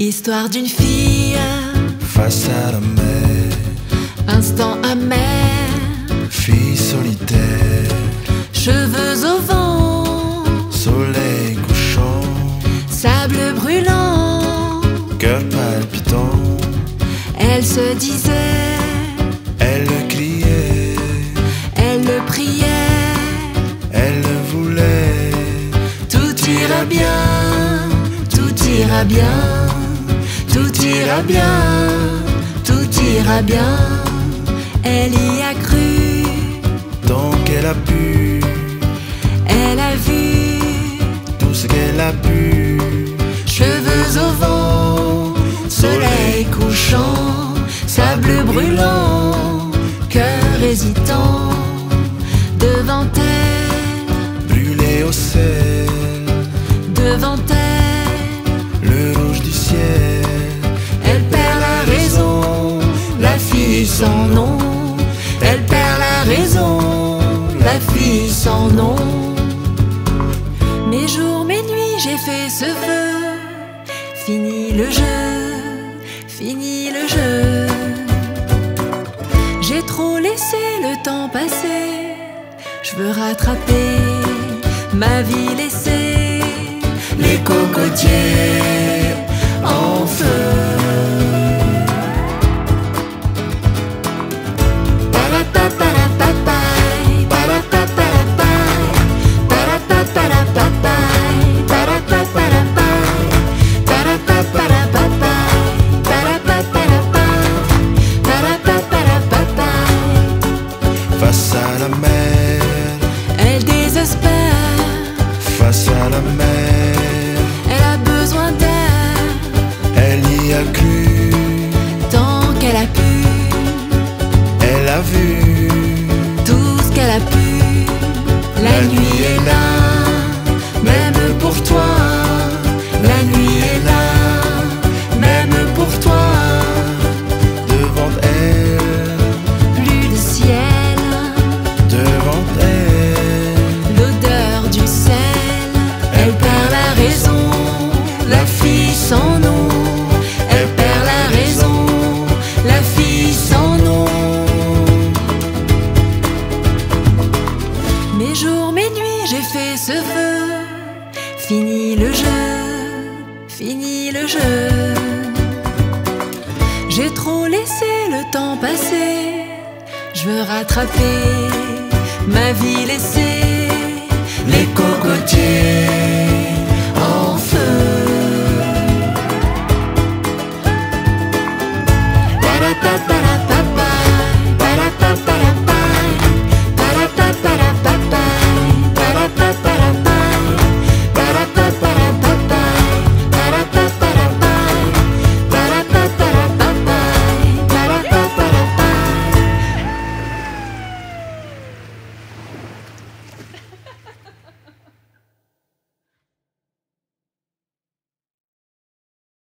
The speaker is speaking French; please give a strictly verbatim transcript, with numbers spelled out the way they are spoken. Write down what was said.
Histoire d'une fille face à la mer, instant amer, fille solitaire, cheveux au vent, soleil couchant, sable brûlant, cœur palpitant. Elle se disait, Elle le criait, elle le priait, elle le voulait. tout ira bien, tout ira bien, tout ira bien, tout ira bien. Elle y a cru, Tant qu'elle a pu, elle a vu, tout ce qu'elle a pu. cheveux au vent, soleil couchant, sable brûlant, cœur hésitant. Devant elle, Brûlé au sel, devant elle, le rouge du ciel. elle perd la raison, la fille sans nom. Elle perd la raison, la fille sans nom. Mes jours, mes nuits, j'ai fait ce vœu. Fini le jeu, fini le jeu. J'ai trop laissé le temps passer. Je veux rattraper ma vie laissée. Les cocotiers en feu. Face à la mer, Elle désespère, face à la mer, elle a besoin d'air, elle y a cru, tant qu'elle a pu, elle a vu. tout ce qu'elle a pu. La nuit est là, même pour toi. La nuit est là, même pour toi. Devant elle, Plus de ciel, devant elle, l'odeur du sel. Elle perd la raison, la fille sans nom. Elle perd la raison, la fille sans nom. Mes jours, mes nuits, j'ai fait ce vœu. Fini le jeu, fini le jeu. J'ai trop laissé le temps passer. Je veux rattraper ma vie laissée. les cocotiers